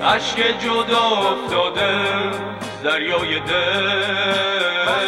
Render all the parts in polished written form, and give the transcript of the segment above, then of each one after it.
اشک جدا افتاده دریای دل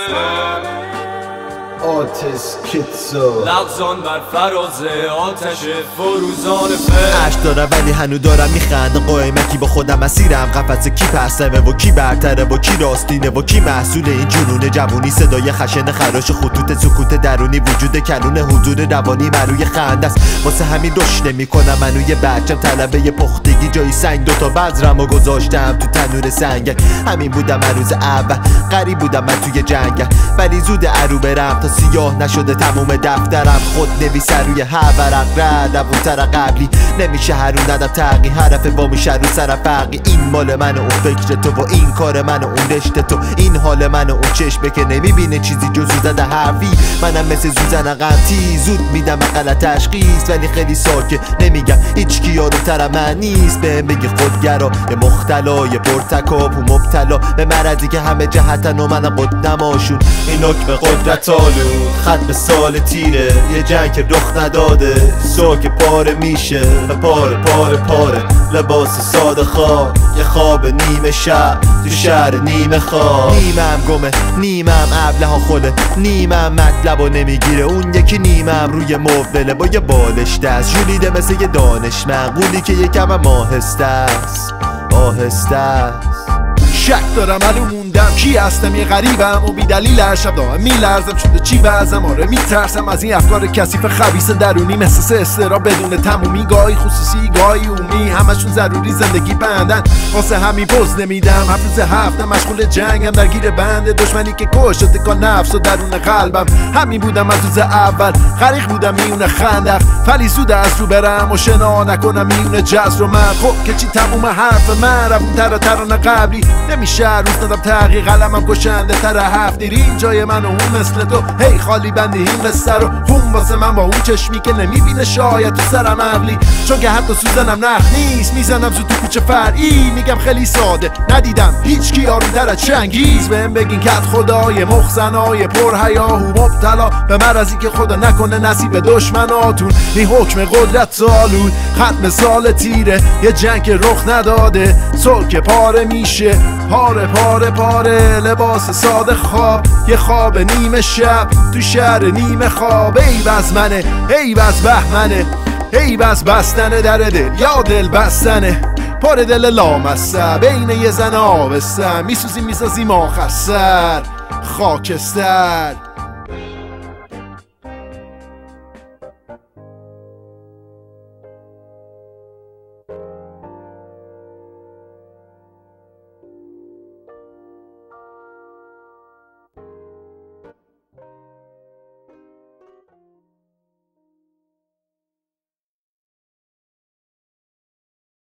آتش کتسا لغزان بر فراز آتش فروزان فر عشق دارم ولی هنو دارم میخنده قایمکی با خودم اسیرم قفس کی پرسمه و کی برتره و کی راستینه و کی محصول این جنون جوونی صدای خشن خراش خطوط سکوت درونی وجود کلون حضور روانی مروی خنده است واسه همین رشد نمیکنم منوی بچم طلبه پختگی جای سنگ دوتا بذرم و گذاشتم تو تنور سنگ همین بودم روز اول غریب بودم من توی جنگل ولی زود ارو برم تا سیاه نشده تموم دفترم خود نویس روی هر ورق ردم اون تر قبلی نمیشه هرون ندم تقی حرف با میشه رو سر فرقی این مال من و اون فکر تو و این کار من و اون رشته تو این حال من و اون چشمه که نمیبینه چیزی جز زده حرفی منم مثل زوزن قمتی زود میدم غلط تشخیص ولی خیلی ساکه نمیگم هیچ کی یارو تر من نیست بهم بگی خودگرا یه مختلا یه پرتکاپ و مبتلا به مرضی که همه جهتن و من قدماشون این حکم قدرت آلو خط به سال تیره یه جنگ که رخ نداده سوک پاره میشه پاره پاره پاره لباس ساده خواب یه خواب نیمه شب تو شهر نیمه خواب نیمم گمه نیمم ابله ها خله نیمم مطلب و نمیگیره اون یکی نیمم روی موبله با یه بالش دست جولیده مثل یه دانشمند قولی که یکم هم آهسته است آهسته است شک دارم الو موندم کی هستم یه غریبم و بی دلیل هر شب دارم میلرزم شده چی وضعم آره میترسم از این افکار کثیف خبیث درونی احساس استرا بدون تمومی گاهی خصوصی گاهی عمومی همشون ضروری زندگی بندن واسه همین پوز نمیدم هفت هفته مشغول جنگم درگیر بنده دشمنی که کش شده که نفس و درون قلبم همین بودم از روز اول غریق بودم میون خندق ولی زود از رو برم و شنا نکنم میون جزر و من خب که چی تموم حرف من روون ترانه قبلی نمیشه روز ندم تغییر قلمم کشنده تر هفت دیرین جای من و اون مثل تو هی خالی بندی این قصه رو خون واسه من با اون چشمی که نمیبینه شاید تو سرم عقلی چون که حتی سوزنم نخ نیست میزنم زود تو کوچه فرعی میگم خیلی ساده ندیدم هیچ کی آروم تر از چنگیز بهم بگین کت خدای مخزنای پرحیا و مبتلا به مرضی که خدا نکنه نصیب دشمناتون این حکم قدرت سالون ختم سال تیره یه جنگ که رخ نداده سلک پاره میشه پاره پاره پاره لباس ساده خواب یه خواب نیمه شب تو شهر نیمه خواب ای بز منه ای بز بهمنه ای بز بستن در دل یا دل بستنه پر دل لامصب بین یه زن آبستن میسوزی میسازی ما خسر خاکستر